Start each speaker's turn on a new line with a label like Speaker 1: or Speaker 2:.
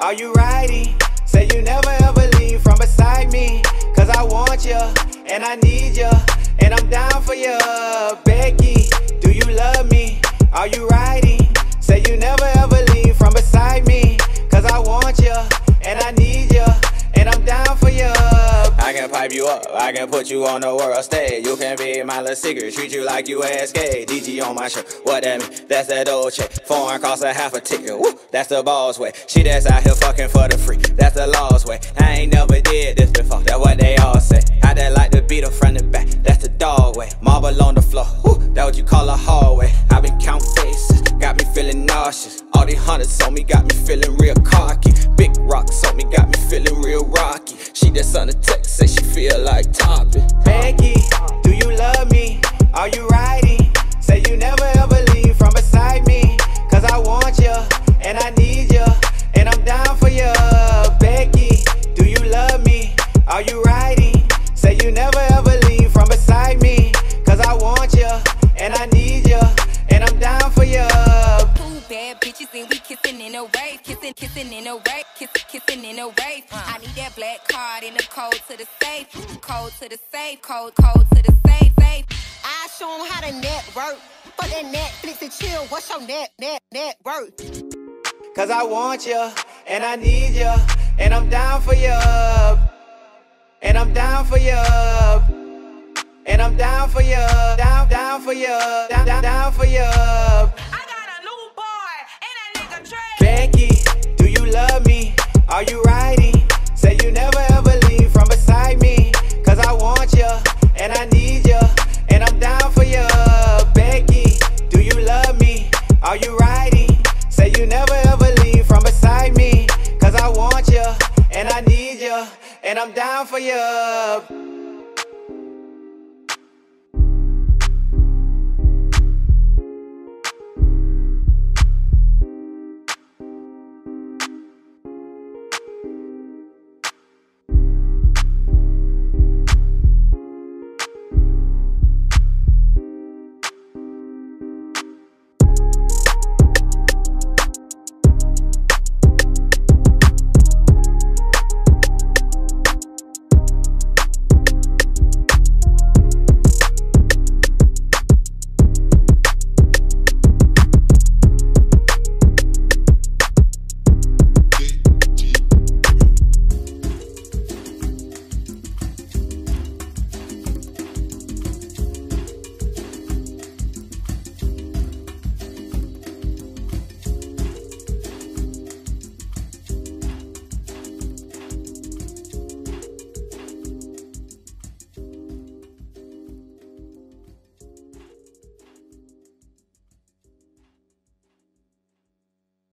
Speaker 1: Are you riding? Say you never ever leave from beside me. Cause I want you, and I need you, and I'm down for you. Becky, do you love me? Are you riding? Say you never ever leave from beside me. Cause I want you, and I need you, and I'm down for you. I can pipe you up, I can put you on the world stage. You can be my little secret, treat you like you ASK. DG on my shirt, what that mean? That's that old check. Foreign cost a half a ticket, woo, that's the boss way. She that's out here fucking for the free, that's the law's way. I ain't never did this before, that's what they all say. I just like to beat her front and back, that's the dog way. Marble on the floor, woo, that's what you call a hallway. I been counting faces, got me feeling nauseous. All these hunters on me got me feeling real cocky. Big rocks on me got me feeling real rocky. She just on the text, say she feel like topping. Becky, do you love me? Are you riding? Say you never ever leave from beside me. Cause I want you, and I need you, and I'm down for you. Becky, do you love me? Are you riding? Say you never ever leave from beside me. Cause I want you, and I need you, and I'm down for you.
Speaker 2: Two bad bitches and we kissing in a wave, kissing in a wave, kissing in a wave. I need that black card and the code to the safe, code to the safe, code to the safe.
Speaker 3: I show 'em how to network. For that Netflix and chill, what's your net worth?
Speaker 1: Cause I want you, and I need you, and I'm down for you. And I'm down for you. And I'm down for you. Down for you. Down for you.
Speaker 2: I got a new boy and that nigga Trey.
Speaker 1: Becky, do you love me? Are you riding? Say you never ever leave from beside me. Cause I want you, and I need you, and I'm down for you. Becky, do you love me? Are you riding? Say you never ever leave from beside me. Cause I want you, and I need you, and I'm down for you.